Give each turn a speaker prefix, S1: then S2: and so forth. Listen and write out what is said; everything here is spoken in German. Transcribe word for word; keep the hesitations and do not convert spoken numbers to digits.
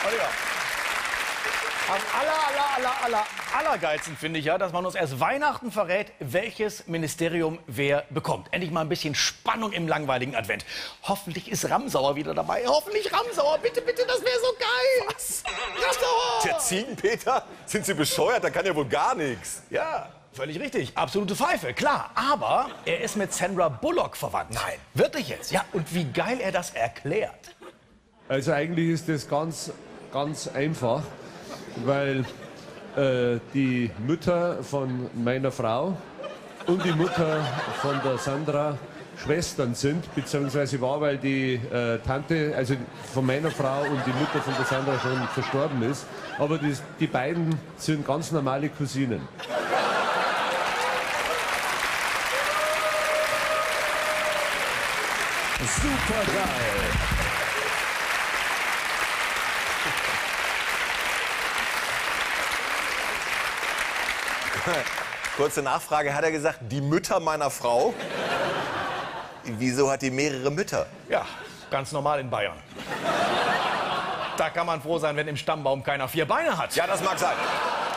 S1: Oliver. Am aller, aller, aller, aller, allergeilsten finde ich ja, dass man uns erst Weihnachten verrät, welches Ministerium wer bekommt. Endlich mal ein bisschen Spannung im langweiligen Advent. Hoffentlich ist Ramsauer wieder dabei. Hoffentlich Ramsauer. Bitte, bitte, das wäre so geil.
S2: Was?
S1: Ramsauer!
S2: Der Ziegenpeter? Sind Sie bescheuert? Da kann ja wohl gar nichts.
S1: Ja, völlig richtig. Absolute Pfeife, klar. Aber er ist mit Sandra Bullock verwandt.
S2: Nein.
S1: Wirklich jetzt? Ja, und wie geil er das erklärt.
S3: Also eigentlich ist das ganz, ganz einfach, weil äh, die Mutter von meiner Frau und die Mutter von der Sandra Schwestern sind, beziehungsweise war, weil die äh, Tante, also von meiner Frau und die Mutter von der Sandra schon verstorben ist. Aber die, die beiden sind ganz normale Cousinen.
S4: Super geil.
S2: Kurze Nachfrage, hat er gesagt, die Mütter meiner Frau? Wieso hat die mehrere Mütter?
S1: Ja, ganz normal in Bayern. Da kann man froh sein, wenn im Stammbaum keiner vier Beine hat.
S2: Ja, das mag sein.